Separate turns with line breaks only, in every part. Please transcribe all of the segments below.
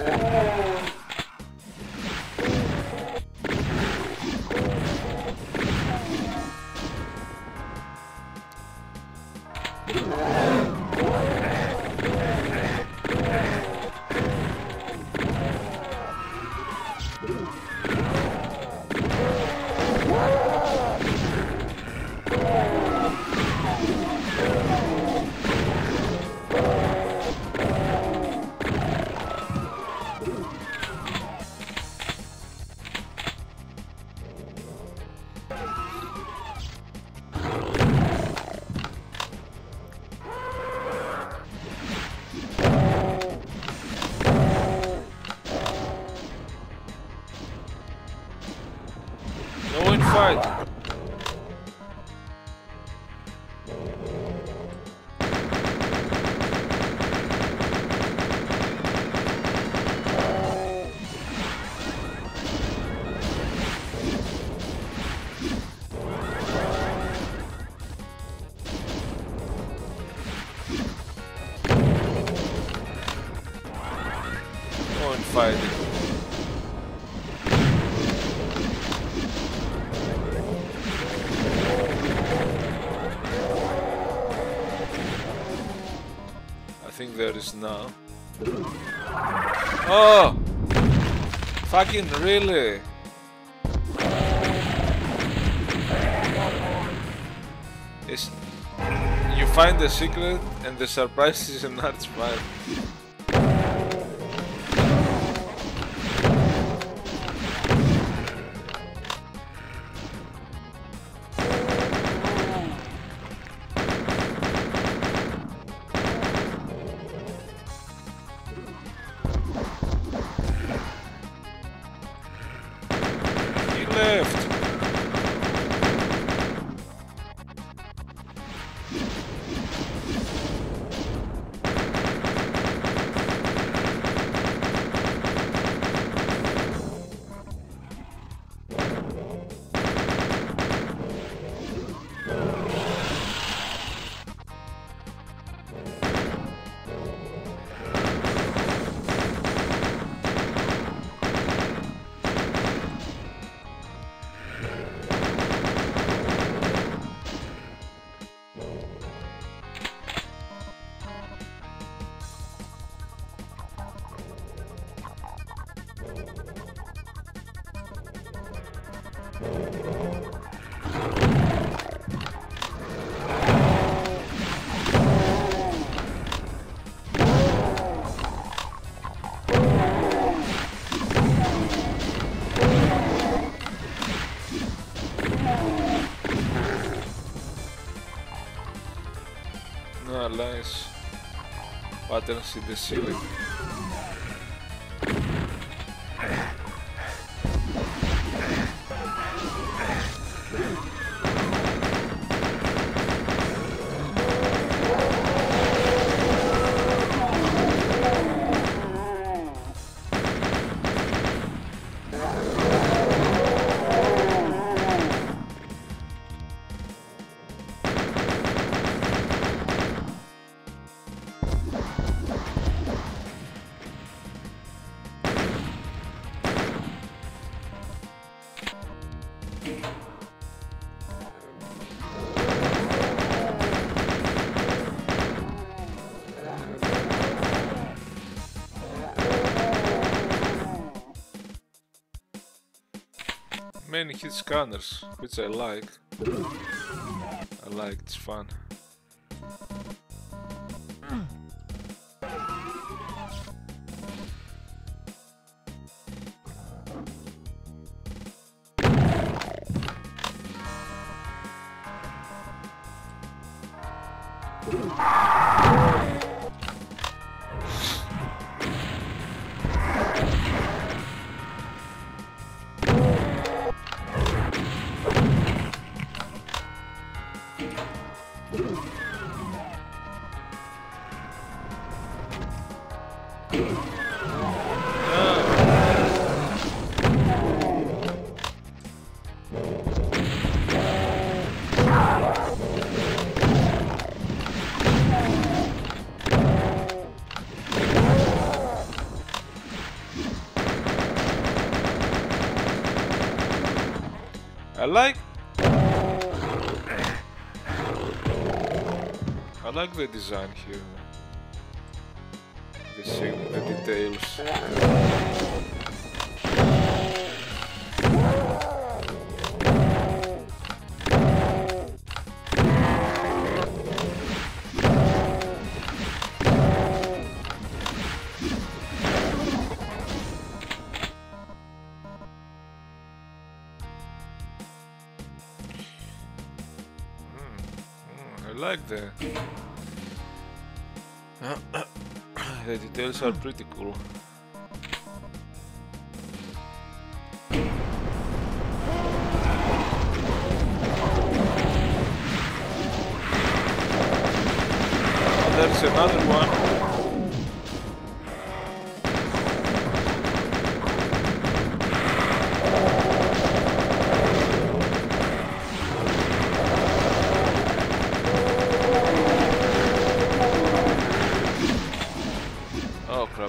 There is now. Oh! Fucking really? It's, you find the secret and the surprise is an archfire. Nice patterns in the ceiling. Many hit scanners, which I like. It's fun. I like the design here. The details. I like the details are pretty cool. Oh, there's another one. Oh crap.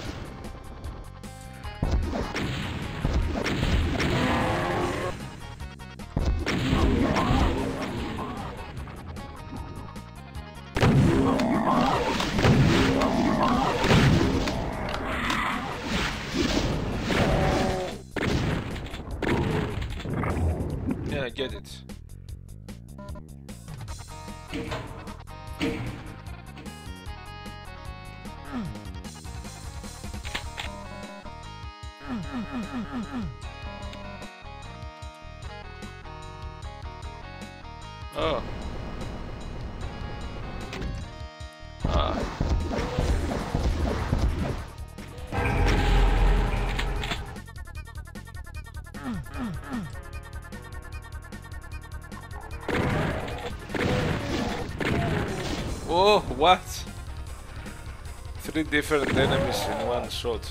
Yeah, I get it. Oh. Ah. Oh, what? 3 different enemies in one shot.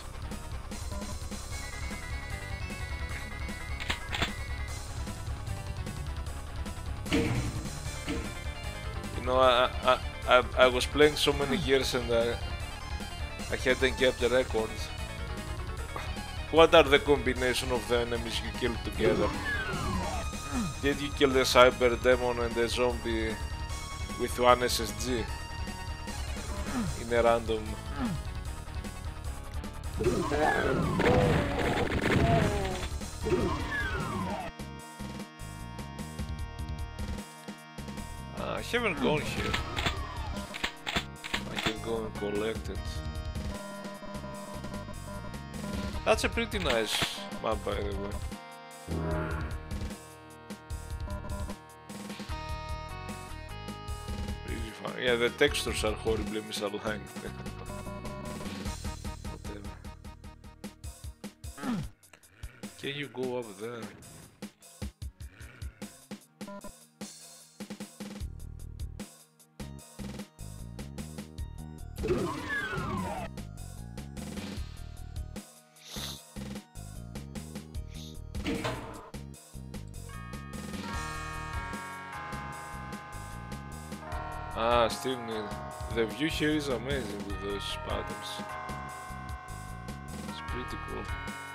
You know, I was playing so many years and I hadn't kept the record. What are the combination of the enemies you kill together? Did you kill the cyber demon and the zombie with one SSG in a random? I haven't gone here. I can go and collect it. That's a pretty nice map, by the way. Pretty fun. Yeah, the textures are horribly misaligned. Whatever. Can you go up there? Ah, still need. The view here is amazing with those patterns. It's pretty cool.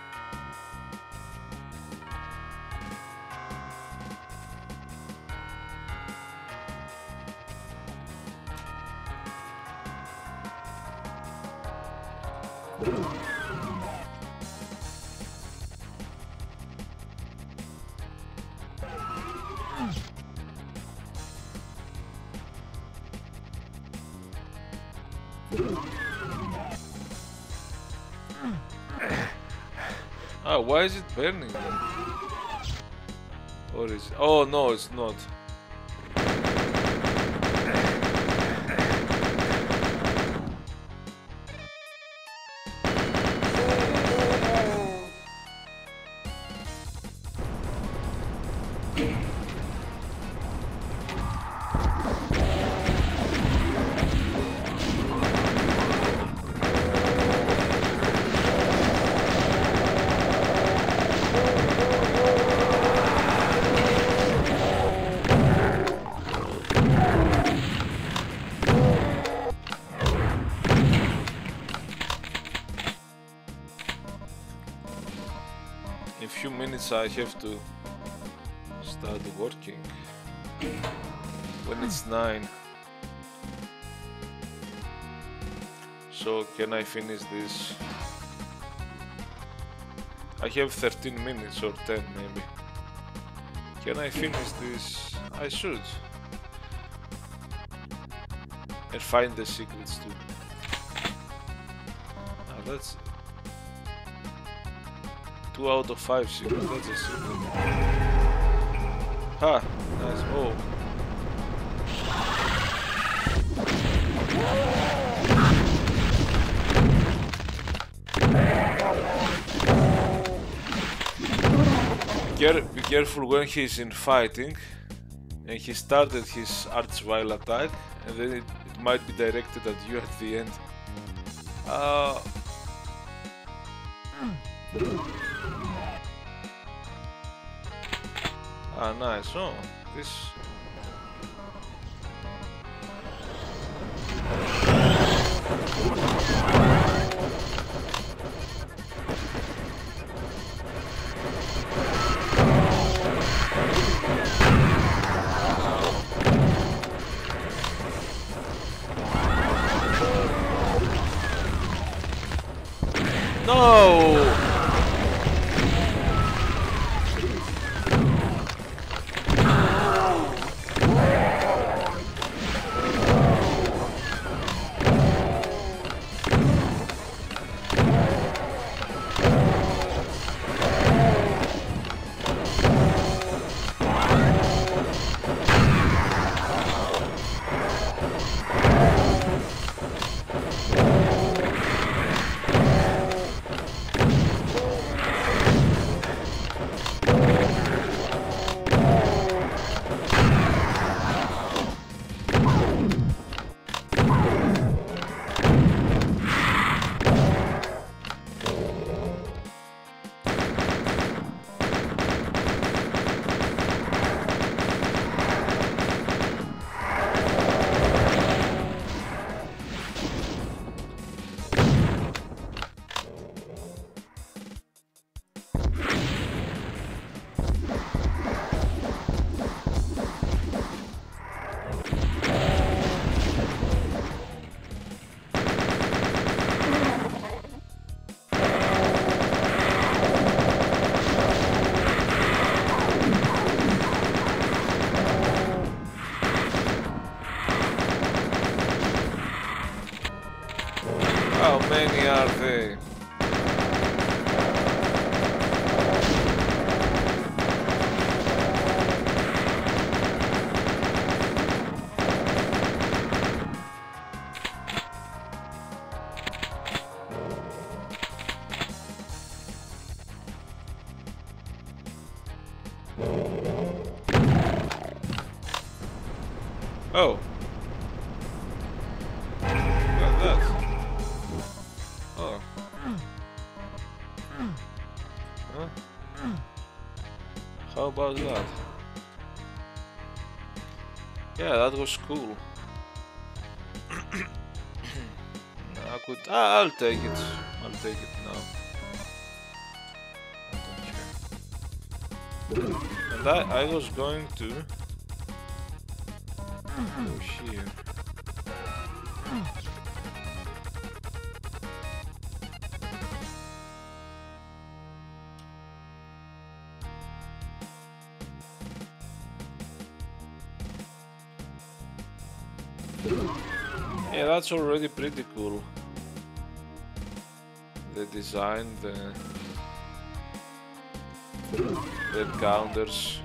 Ah, why is it burning then? Or is it? Oh no, it's not. In few minutes I have to start working when it's 9. So can I finish this? I have 13 minutes or 10 maybe. Can I finish this? I should. And find the secrets too. Ah, that's 2 out of 5 secrets, that's a secret. Ha! Nice. Oh. Be careful when he's in fighting and he started his arch-vile attack and then it might be directed at you at the end. Nice. Oh, this... No! How many are they? Oh. Got that. Oh. Huh? How about that? Yeah, that was cool. I could... I'll take it. I'll take it now. I don't care. And I was going to... Oh, here. Yeah, that's already pretty cool. The design, the encounters.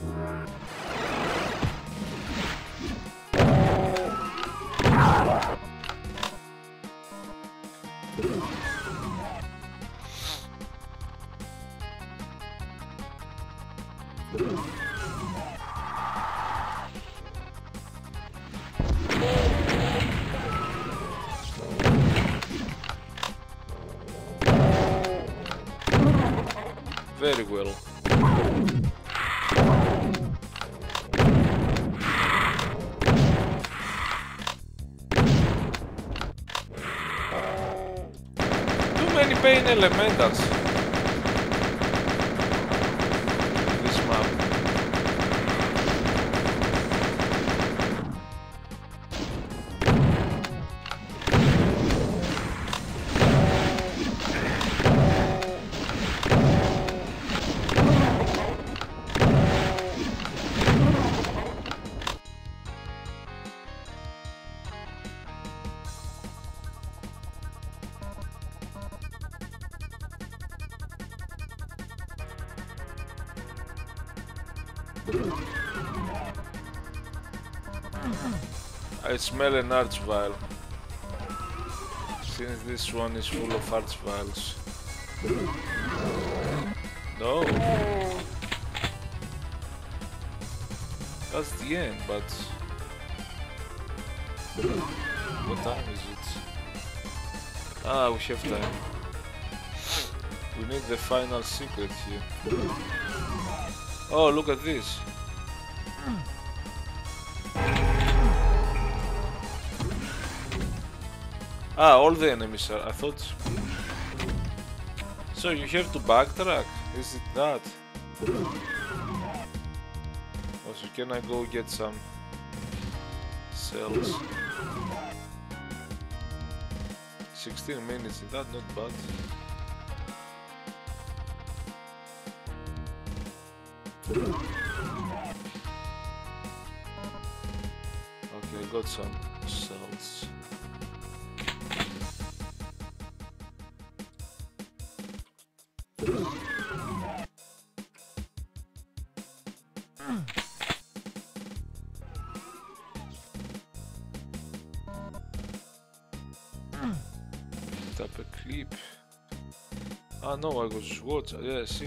Very well. Too many pain elementals in this map. I smell an arch vial. Since this one is full of arch vials. No. That's the end, but what time is it? Ah, we have time. We need the final secret here. Oh, look at this. Ah, all the enemies are, I thought. So you have to backtrack? Is it that? Also, can I go get some cells? 16 minutes, is that not bad? Okay, I got some cells. Tap a clip. Ah no, I was watching. Yeah, see.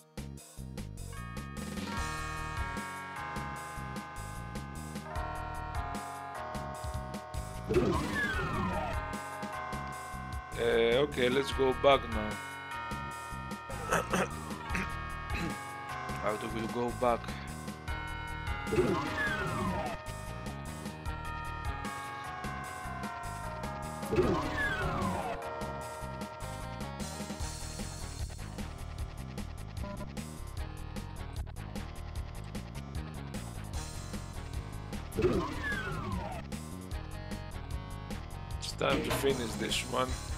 Okay, let's go back now. How do we go back? It's time to finish this one.